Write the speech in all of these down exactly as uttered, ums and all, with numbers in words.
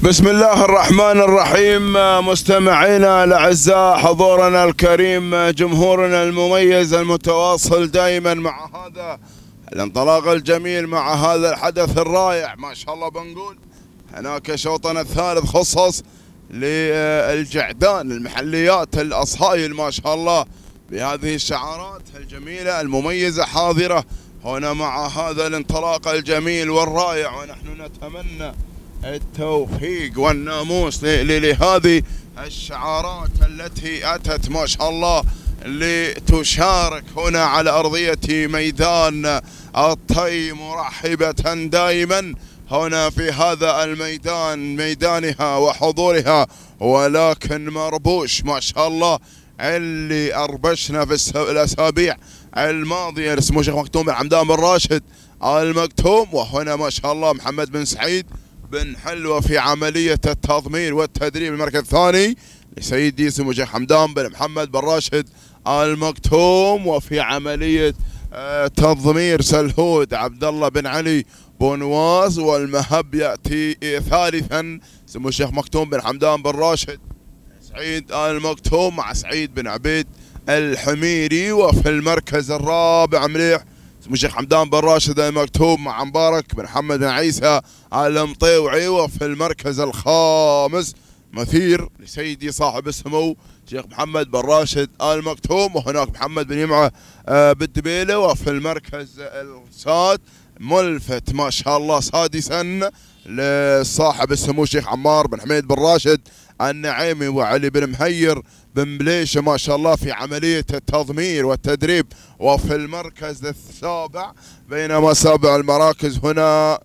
بسم الله الرحمن الرحيم. مستمعينا الاعزاء، حضورنا الكريم، جمهورنا المميز المتواصل دائما مع هذا الانطلاق الجميل، مع هذا الحدث الرائع ما شاء الله. بنقول هناك شوطنا الثالث خصص للجعدان، المحليات، الاصايل ما شاء الله، بهذه الشعارات الجميله المميزه حاضره هنا مع هذا الانطلاق الجميل والرائع. ونحن نتمنى التوفيق والناموس لهذه الشعارات التي أتت ما شاء الله لتشارك هنا على أرضية ميدان الطي، مرحبة دائما هنا في هذا الميدان، ميدانها وحضورها، ولكن مربوش ما شاء الله اللي أربشنا في الأسابيع الماضية اسمه شيخ مكتوم بن حمدان بن راشد المكتوم، وهنا ما شاء الله محمد بن سعيد بن حلوة في عملية التضمير والتدريب. المركز الثاني لسيدي اسمه شيخ حمدان بن محمد بن راشد المكتوم، وفي عملية تضمير سلهود عبد الله بن علي بن واز. والمهب يأتي ثالثا اسمه الشيخ مكتوم بن حمدان بن راشد سعيد المكتوم مع سعيد بن عبيد الحميري. وفي المركز الرابع مليح اسمه الشيخ حمدان بن راشد المكتوم مع مبارك بن محمد بن عيسى المطيوعي. وفي المركز الخامس مثير لسيدي صاحب السمو شيخ محمد بن راشد المكتوم، وهناك محمد بن يمعه بالدبيله. وفي المركز السادس ملفت ما شاء الله سادسا لصاحب السمو شيخ عمار بن حميد بن راشد النعيمي وعلي بن مهير بن بليشه ما شاء الله في عمليه التضمير والتدريب. وفي المركز السابع بينما سابع المراكز هنا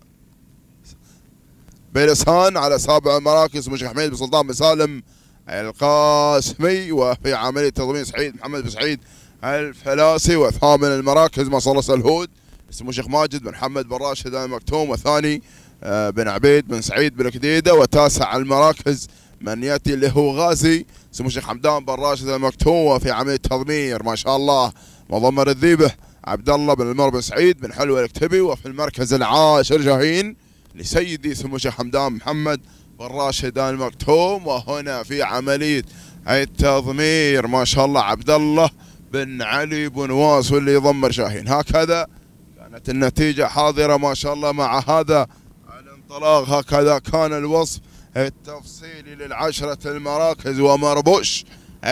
بيلسان على سابع المراكز شيخ حميد بن سلطان بن سالم القاسمي، وفي عمليه تضمير سعيد محمد بن سعيد الفلاسي. وثامن المراكز ما صلى سلهود اسمه شيخ ماجد بن محمد بن راشد المكتوم، وثاني بن عبيد بن سعيد بن كديده. وتاسع المراكز من ياتي اللي هو غازي اسمه الشيخ حمدان بن راشد المكتوم، وفي عمليه تضمير ما شاء الله مضمر الذيبه عبد الله بن المر بن سعيد بن حلوه الكتبي. وفي المركز العاشر جاهين لسيدي اسمه الشيخ حمدان محمد بن راشد المكتوم، وهنا في عمليه التضمير ما شاء الله عبد الله بن علي بن واس واللي يضمر شاهين. هكذا كانت النتيجه حاضره ما شاء الله مع هذا الانطلاق. هكذا كان الوصف التفصيلي للعشرة المراكز ومربوش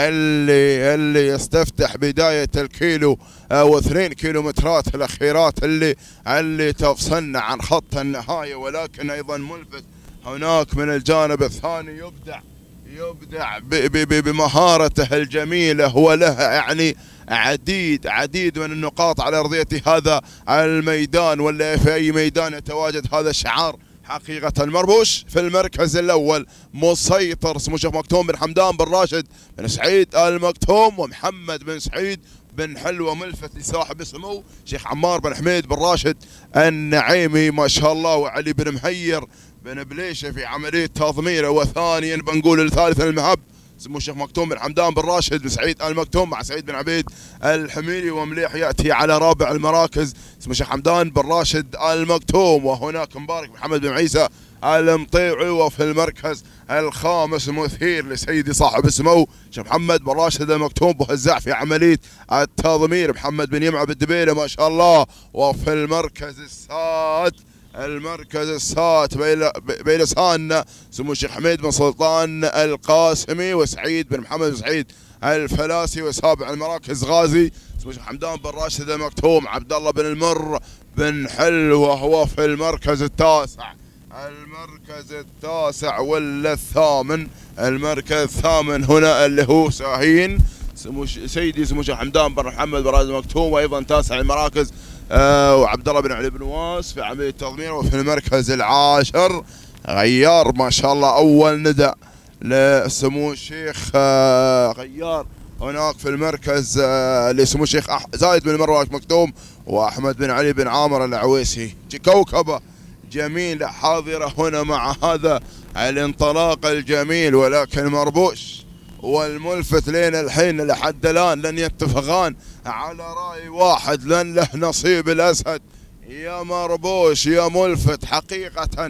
اللي اللي يستفتح بداية الكيلو او اثنين كيلومترات الاخيرات اللي اللي تفصلنا عن خط النهاية. ولكن ايضا ملفت هناك من الجانب الثاني يبدع يبدع بمهارته الجميلة، وله يعني عديد عديد من النقاط على ارضية هذا الميدان، ولا في اي ميدان يتواجد هذا الشعار. حقيقة المربوش في المركز الأول مسيطر اسمه شيخ مكتوم بن حمدان بن راشد بن سعيد المكتوم، ومحمد بن سعيد بن حلوة ملفت لصاحب السمو شيخ عمار بن حميد بن راشد النعيمي ما شاء الله، وعلي بن مهير بن بليشه في عملية تضميره. وثانيا بنقول الثالث المهب اسمه الشيخ مكتوم بن حمدان بن راشد بن سعيد المكتوم مع سعيد بن عبيد الحميري. ومليح ياتي على رابع المراكز اسمه الشيخ حمدان بن راشد المكتوم، وهناك مبارك محمد بن عيسى المطيوعي. وفي المركز الخامس مثير لسيدي صاحب السمو شيخ محمد بن راشد المكتوم بوزع في عمليه التضمير محمد بن يمعه بالدبيله ما شاء الله. وفي المركز السادس المركز السادس بيلسان سمو الشيخ حميد بن سلطان القاسمي وسعيد بن محمد بن سعيد الفلاسي. وسابع المراكز غازي سمو الشيخ حمدان بن راشد المكتوم عبد الله بن المر بن حلوه. وهو في المركز التاسع المركز التاسع ولا الثامن المركز الثامن هنا اللي هو شاهين سمو سيدي سمو الشيخ حمدان بن محمد بن راشد المكتوم. وايضا تاسع المراكز آه وعبد الله بن علي بن واس في عمليه تضمير. وفي المركز العاشر غيار ما شاء الله اول ندى لسمو الشيخ آه غيار. هناك في المركز آه لسمو الشيخ زايد بن مروان مكتوم واحمد بن علي بن عامر العويسي. كوكبه جميله حاضره هنا مع هذا الانطلاق الجميل. ولكن مربوش والملفت لين الحين لحد الان لن يتفقان على راي واحد، لن له نصيب الاسد. يا مربوش يا ملفت حقيقه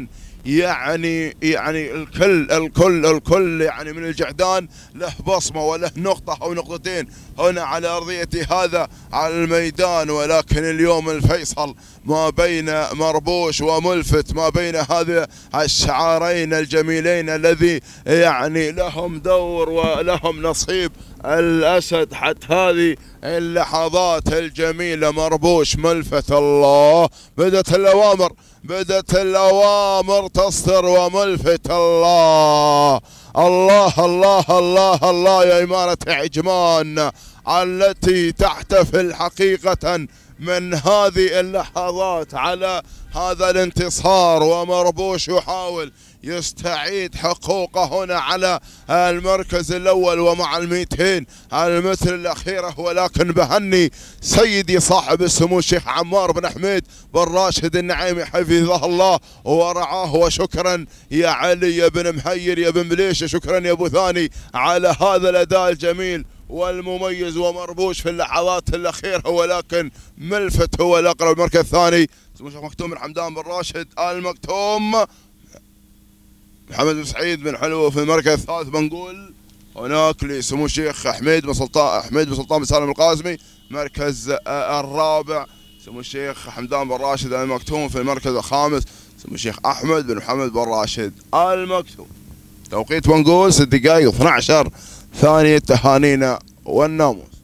يعني يعني الكل الكل الكل يعني من الجعدان له بصمة وله نقطة أو نقطتين هنا على أرضية هذا على الميدان. ولكن اليوم الفيصل ما بين مربوش وملفت، ما بين هذه الشعارين الجميلين الذي يعني لهم دور ولهم نصيب الأسد. حتى هذه اللحظات الجميلة مربوش ملفت. الله، بدت الأوامر، بدت الأوامر تصدر وملفت. الله الله الله الله الله يا إمارة عجمان التي تحتفل حقيقة من هذه اللحظات على هذا الانتصار. ومربوش يحاول يستعيد حقوقه هنا على المركز الأول ومع الميتين المتر الأخيرة. ولكن بهني سيدي صاحب السمو الشيخ عمار بن حميد بن راشد النعيمي حفظه الله ورعاه. وشكرا يا علي يا بن مهير يا بن بليشة، شكرا يا أبو ثاني على هذا الأداء الجميل والمميز. ومربوش في اللحظات الأخيرة، ولكن ملفت هو الأقرب. المركز الثاني سمو الشيخ مكتوم بن حمدان بن راشد المكتوم. محمد بن سعيد بن حلو في المركز الثالث. بنقول هناك لسمو الشيخ حميد بن سلطان حميد بن سلطان بن سالم القاسمي. مركز الرابع سمو الشيخ حمدان بن راشد المكتوم. في المركز الخامس سمو الشيخ احمد بن محمد بن راشد المكتوم. توقيت بنقول ست دقائق واثنعش ثانية. تهانينا والناموس.